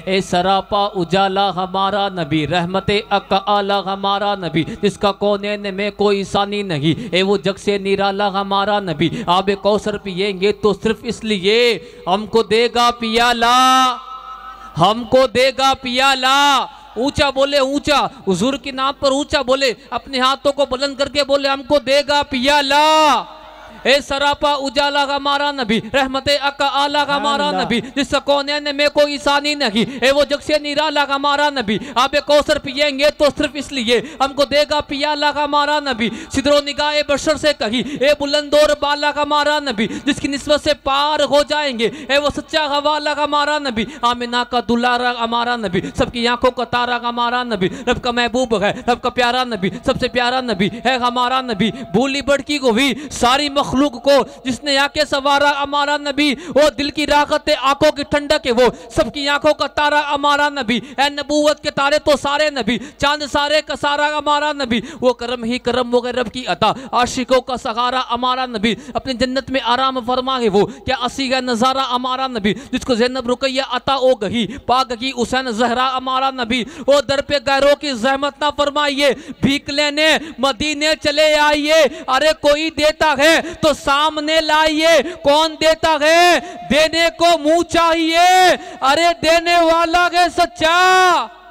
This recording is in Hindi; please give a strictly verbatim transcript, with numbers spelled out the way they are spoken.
ए सरापा उजाला हमारा नबी, रहमते अक आला हमारा नबी, जिसका कौनैन में कोई सानी नहीं। ए वो जग से निराला हमारा नबी, आबे कौसर पिएंगे तो सिर्फ इसलिए हमको देगा पियाला, हमको देगा पियाला। ऊंचा बोले, ऊंचा हुजूर के नाम पर ऊंचा बोले, अपने हाथों को बुलंद करके बोले हमको देगा पियाला। ए सरापा उजाला हमारा नबी, रहमते अका आला हमारा नबी, जिसका कौनैन में कोई सानी नहीं। ए वो जग से निराला हमारा नबी, आबे कौसर पिएंगे तो सिर्फ इसलिए हमको देगा पियाला हमारा नबी। सिदरो निगाहे बशर से कही, ए बुलंदोर बाला हमारा नबी, जिसकी निस्बत से पार हो जाएंगे। ए वो सच्चा हवाला हमारा नबी, आमिना का दुलारा हमारा नबी, सबकी आंखों का तारा हमारा नबी, रब का महबूब है, रब का प्यारा नबी, सबसे प्यारा नबी है हमारा नबी। भूली बड़की को भी सारी मखलूक को जिसने आंखें सवारा हमारा नबी, वो दिल की राहत है, आंखों की ठंडक है, वो सबकी आंखों का तारा हमारा नबी। ऐ नबूवत के तारे तो सारे नबी, चांद सारे का सारा हमारा नबी, वो करम ही करम वो रब की अता, आशिकों का सहारा हमारा नबी, अपनी जन्नत में आराम फरमा है वो, क्या असी का नजारा हमारा नबी, जिसको ज़ैनब रुकैया अता ओ गही, पाक की हुसैन ज़हरा हमारा नबी। वो दर पे गैरों की ज़हमत ना फरमाइए, भीख लेने मदीने चले आइए, अरे कोई देता है तो सामने लाइए, कौन देता है, देने को मुंह चाहिए, अरे देने वाला है सच्चा।